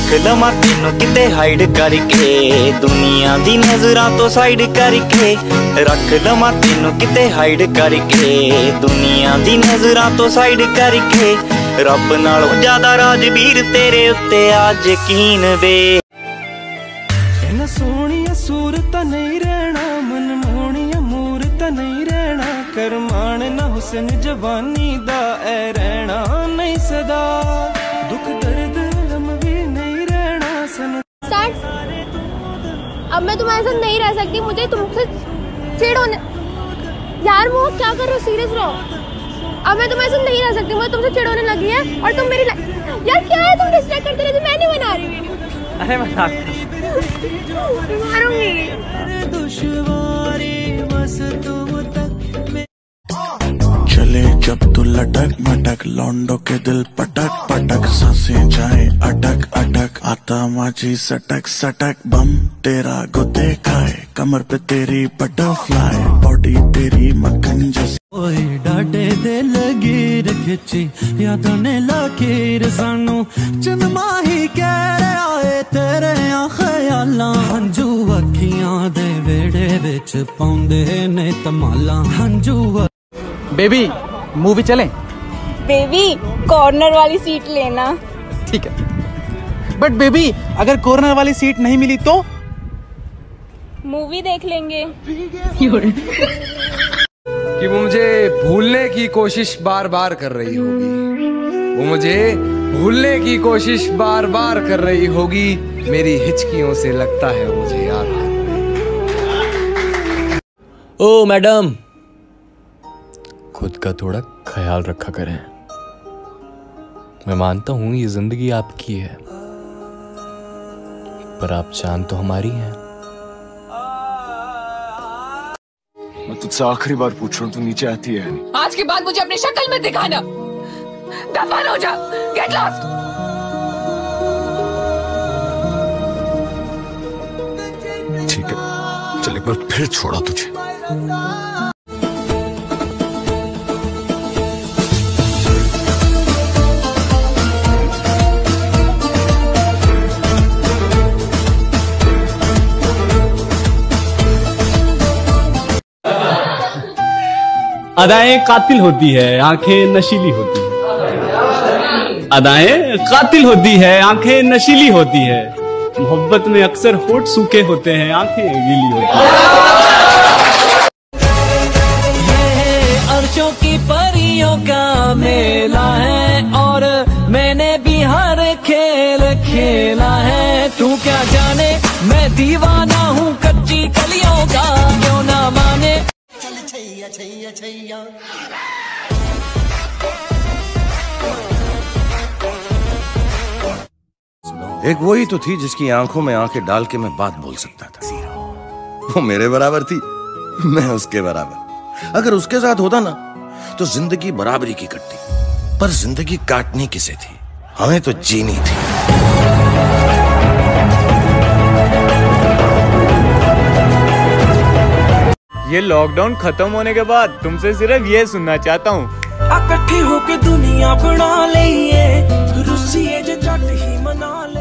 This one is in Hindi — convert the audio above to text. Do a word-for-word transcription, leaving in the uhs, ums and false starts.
रख लवा तेनू किते हाइड करके, दुनिया दी नजरां तो साइड करके। रख लवा तेनू किते हाइड करके, दुनिया दी नजरां तो साइड करके। रब नालों ज्यादा राजवीर तेरे उत्ते आज यकीन वे। इन्ना सोहणिया सूरत नहीं रहना, मन मोहणिया मूरत नहीं रहना। करमान ना हुसन जवानी दा ऐ रहना नहीं सदा, दुख दर्द अलम भी नहीं रहना सन। अब मैं तुम्हारे साथ नहीं रह सकती, मुझे तुमसे चिढ़ होने। यार वो क्या कर रहे हो, सीरियस रहो। अब मैं तुम्हारे साथ नहीं रह सकती, मुझे तुमसे चिढ़ होने लगी है। और तुम मेरी यार क्या है, तुम डिस्ट्रैक्ट करते रहते। मैं नहीं बना रही वीडियो। अरे मजाक मारूंगी। चले जब तू लटक मटक, लौंडो के दिल पटक पटक। सांसें जाए अटक अटक, आता माची सटक सटक। बम तेरा गुदे खाए, कमर पे तेरी बटरफ्लाई, बॉडी तेरी मक्खन जैसी। ओए डाटे दे लगी रखी यादों ने लकीर सानू, जन्मा ही कह आए तेरे ख्यालां। हंजू अखियां दे वेड़े विच पाउंदे ने तमाला, हंजू। बेबी मूवी चलें? बेबी कॉर्नर वाली सीट लेना। ठीक है, बट बेबी अगर कॉर्नर वाली सीट नहीं मिली तो मूवी देख लेंगे। कि वो मुझे भूलने की कोशिश बार बार कर रही होगी, वो मुझे भूलने की कोशिश बार बार कर रही होगी। मेरी हिचकियों से लगता है मुझे याद कर। ओ मैडम, खुद का थोड़ा ख्याल रखा करें। मैं मानता हूं ये जिंदगी आपकी है, पर आप जान तो हमारी हैं। मैं तुझसे आखिरी बार पूछ रहा हूँ, तू नीचे आती है? आज के बाद मुझे अपनी शक्ल में दिखाना, दफन हो जा, गेट लॉस्ट। ठीक है, चल एक बार फिर छोड़ा तुझे। अदाएं कातिल होती है, आंखें नशीली होती है। अदाएं कातिल होती है, आंखें नशीली होती है। मोहब्बत में अक्सर होठ सूखे होते हैं, आंखें गीली होती हैं। ये अर्शों की परियों का मेला है, और मैंने भी हर खेल खेला है। तू क्या जाने मैं दीवाना हूँ कच्ची कलियों का, क्यों ना माने। छैया छैया छैया। एक वही तो थी जिसकी आंखों में आंखें डाल के मैं बात बोल सकता था। वो मेरे बराबर थी, मैं उसके बराबर। अगर उसके साथ होता ना तो जिंदगी बराबरी की कटती, पर जिंदगी काटनी किसे थी, हमें तो जीनी थी। ये लॉकडाउन खत्म होने के बाद तुमसे सिर्फ ये सुनना चाहता हूँ, इकट्ठे होके दुनिया बना लिए, रुसिए जे जट ही मना ले।